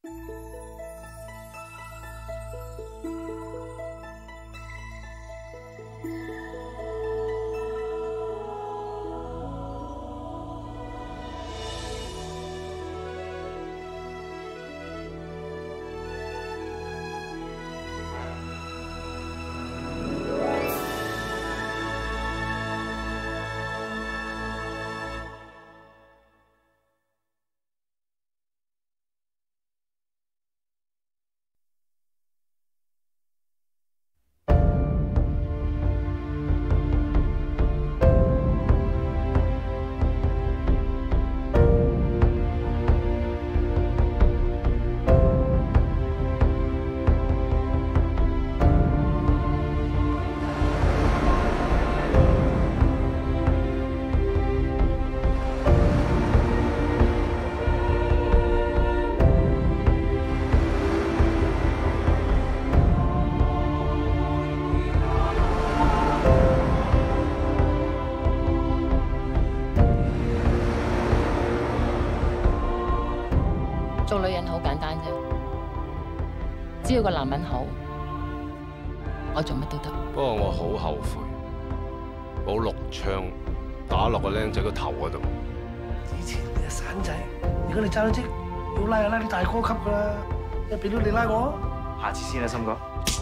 做女人好簡單啫，只要個男人好，我做乜都得。 不過我好後悔，冇6槍打落個僆仔個頭嗰度。 以前你係散仔，而家你揸咗職，要拉就拉啲大哥級噶啦，一俾到你拉我， 下次先啦，森哥。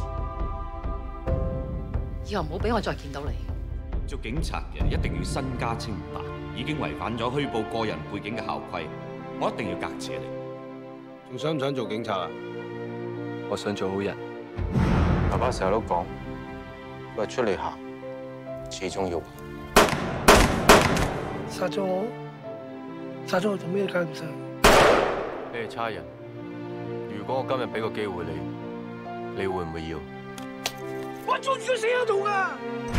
以後唔好俾我再見到你。 做警察嘅一定要身家清白，已經違反咗虛報個人背景嘅校規，我一定要革謝你。 仲想唔想做警察啊？ 我想做好人。爸爸成日都講，佢話出嚟行，始終要殺咗我做咩解唔晒？ 你係差人，如果我今日俾個機會你，你會唔會要？ 我捉住佢死喺度㗎！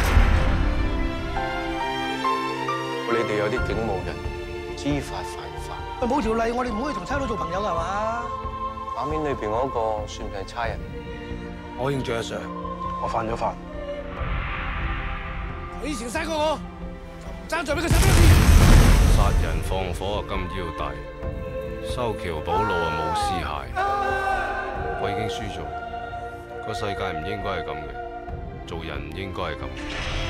你哋有啲警務人知法犯法。 冇條例，我哋唔可以同差佬做朋友㗎嘛？ 畫面裏邊嗰個算唔算係差人？ 我認罪阿 Sir， 我犯咗法。 佢以前殺過我，就唔爭再俾佢殺多次。 殺人放火啊金腰帶，修橋補路啊冇屍骸。我已經輸咗，個世界唔應該係咁嘅，做人唔應該係咁。